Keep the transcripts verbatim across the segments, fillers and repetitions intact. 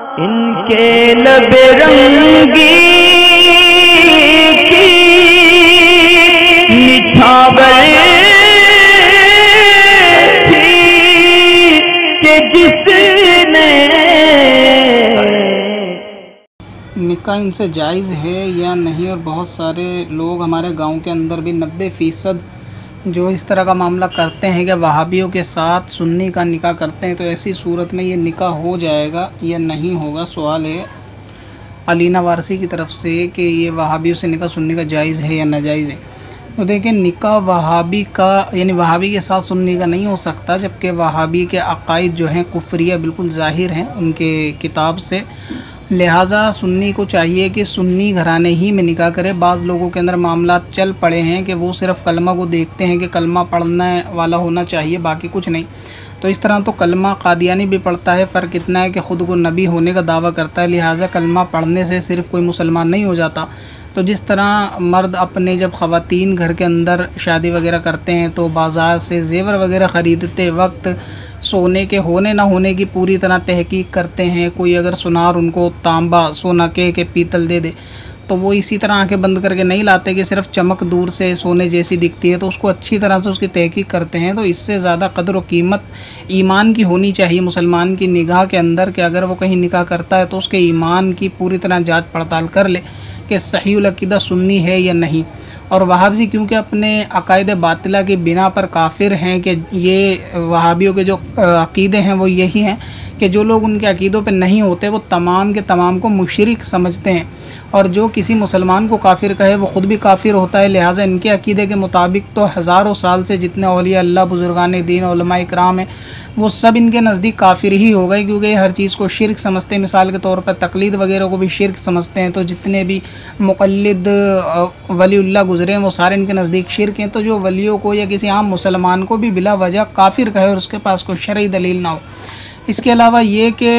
ان کے لب رنگی کی نچھاور تھی کہ جس نے نکاح ان سے جائز ہے یا نہیں، اور بہت سارے لوگ ہمارے گاؤں کے اندر بھی نبے فیصد جو اس طرح کا معاملہ کرتے ہیں کہ وہابیوں کے ساتھ سنی کا نکاح کرتے ہیں، تو ایسی صورت میں یہ نکاح ہو جائے گا یا نہیں ہوگا؟ سوال ہے علینا وارسی کی طرف سے کہ یہ وہابیوں سے نکاح سنی کا جائز ہے یا ناجائز ہے۔ تو دیکھیں، نکاح وہابی کا یعنی وہابی کے ساتھ سنی کا نہیں ہو سکتا، جبکہ وہابی کے عقائد جو ہیں کفریہ بالکل ظاہر ہیں ان کے کتاب سے، لہٰذا سنی کو چاہیے کہ سنی گھرانے ہی میں نکاح کرے۔ بعض لوگوں کے اندر معاملات چل پڑے ہیں کہ وہ صرف کلمہ کو دیکھتے ہیں کہ کلمہ پڑھنے والا ہونا چاہیے، باقی کچھ نہیں۔ تو اس طرح تو کلمہ قادیانی بھی پڑھتا ہے، فرق اتنا ہے کہ خود کو نبی ہونے کا دعویٰ کرتا ہے، لہٰذا کلمہ پڑھنے سے صرف کوئی مسلمان نہیں ہو جاتا۔ تو جس طرح مرد اپنے جب خواتین گھر کے اندر شادی وغیرہ کرتے ہیں تو بازار سے زیور وغیرہ خریدتے وقت سونے کے ہونے نہ ہونے کی پوری طرح تحقیق کرتے ہیں۔ کوئی اگر سنار ان کو تانبا سونا کے کے پیتل دے دے تو وہ اسی طرح آنکھیں بند کر کے نہیں لاتے کہ صرف چمک دور سے سونے جیسی دکھتی ہے، تو اس کو اچھی طرح سے اس کی تحقیق کرتے ہیں۔ تو اس سے زیادہ قدر و قیمت ایمان کی ہونی چاہیے مسلمان کی نگاہ کے اندر، کہ اگر وہ کہیں نکاح کرتا ہے تو اس کے ایمان کی پوری طرح جانچ پڑتال کر لے کہ صحیح العقیدہ سنی ہے یا نہیں۔ اور وہابی کیونکہ اپنے عقائد باطلہ کی بنا پر کافر ہیں، کہ یہ وہابیوں کے جو عقیدے ہیں وہ یہی ہیں کہ جو لوگ ان کے عقیدوں پہ نہیں ہوتے وہ تمام کے تمام کو مشرک سمجھتے ہیں، اور جو کسی مسلمان کو کافر کہے وہ خود بھی کافر ہوتا ہے۔ لہٰذا ان کے عقیدے کے مطابق تو ہزاروں سال سے جتنے اولیاء اللہ، بزرگان دین، علماء اکرام ہیں، وہ سب ان کے نزدیک کافر ہی ہو گئے، کیونکہ یہ ہر چیز کو شرک سمجھتے ہیں۔ مثال کے طور پر تقلید وغیرہ کو بھی شرک سمجھتے ہیں، تو جتنے بھی مقلد ولی اللہ گزرے ہیں وہ سارے ان کے نزدیک شرک ہیں۔ تو جو ولیوں کو یا کسی عام مسلمان کو بھی بلا وجہ کافر کہے اور اس کے پاس کوئی شرعی دلیل نہ ہو۔ اس کے علاوہ یہ کہ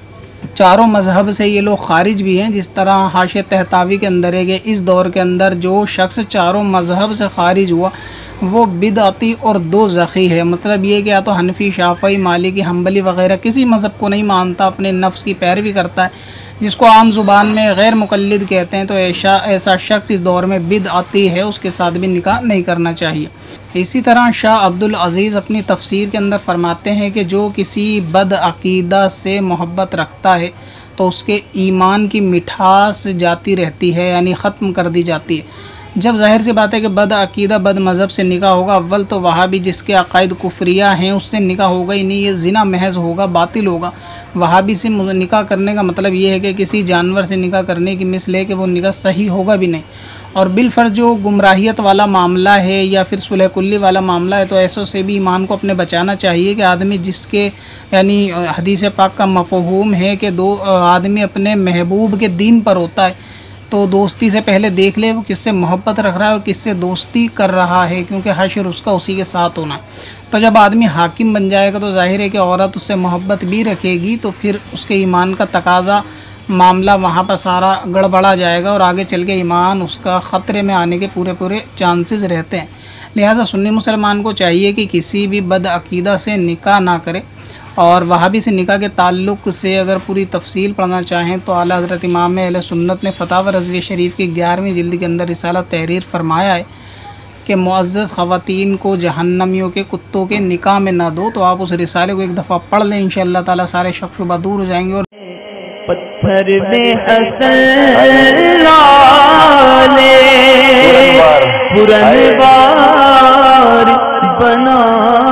چاروں مذہب سے یہ لوگ خارج بھی ہیں، جس طرح حاشیہ طحطاوی کے اندر ہے کہ اس دور کے اندر جو شخص چاروں مذہب سے خارج ہوا وہ بدعتی اور دوزخی ہے۔ مطلب یہ کہ یا تو حنفی، شافعی، مالکی، حنبلی وغیرہ کسی مذہب کو نہیں مانتا، اپنے نفس کی پیروی کرتا ہے، جس کو عام زبان میں غیر مقلد کہتے ہیں، تو ایسا ایسا شخص اس دور میں بدعتی ہے، اس کے ساتھ بھی نکاح نہیں کرنا چاہیے۔ اسی طرح شاہ عبدالعزیز اپنی تفسیر کے اندر فرماتے ہیں کہ جو کسی بد عقیدہ سے محبت رکھتا ہے تو اس کے ایمان کی مٹھاس جاتی رہتی ہے، یعنی ختم کر دی جاتی ہے۔ جب ظاہر سی بات ہے کہ بد عقیدہ بد مذہب سے نکاح ہوگا، اول تو وہابی جس کے عقائد کفریہ ہیں اس سے نکاح ہوگا ہی نہیں، یہ زنا محض ہوگا، باطل ہوگا۔ وہابی سے نکاح کرنے کا مطلب یہ ہے کہ کسی جانور سے نکاح کرنے کی مثل ہے کہ وہ نکاح صحیح ہوگا بھی نہیں۔ اور بالفرض جو گمراہیت والا معاملہ ہے یا پھر صلح کلی والا معاملہ ہے تو ایسوں سے بھی ایمان کو اپنے بچانا چاہیے، کہ آدمی جس کے یعنی حدیث پاک کا مفہوم ہے کہ دو آدمی اپنے محبوب کے دین پر ہوتا ہے، تو دوستی سے پہلے دیکھ لے وہ کس سے محبت رکھ رہا ہے اور کس سے دوستی کر رہا ہے، کیونکہ حشر اس کا اسی کے ساتھ ہونا ہے۔ تو جب آدمی حاکم بن جائے گا تو ظاہر ہے کہ عورت اس سے محبت بھی رکھے گی، تو پھر اس کے ایمان کا تقاضا معاملہ وہاں پر سارا گڑبڑا جائے گا اور آگے چل کے ایمان اس کا خطرے میں آنے کے پورے پورے چانسز رہتے ہیں۔ لہٰذا سنی مسلمان کو چاہیے کہ کسی بھی بد عقیدہ سے نکاح نہ کرے۔ اور وہابی سے نکاح کے تعلق سے اگر پوری تفصیل پڑھنا چاہیں تو اعلیٰ حضرت امام اہل سنت نے فتاوی رضویہ شریف کی گیارہویں جلد کے اندر رسالہ تحریر فرمایا ہے کہ معزز خواتین کو جہنمیوں کے کتوں کے نکاح میں نہ دو۔ تو آپ اس رسالے کو ایک دفعہ پڑھ لیں، انشاءاللہ تعالیٰ سارے شک شبہ دور ہو جائیں گے۔ اور پتھر میں حسن لالے پرن بار بنا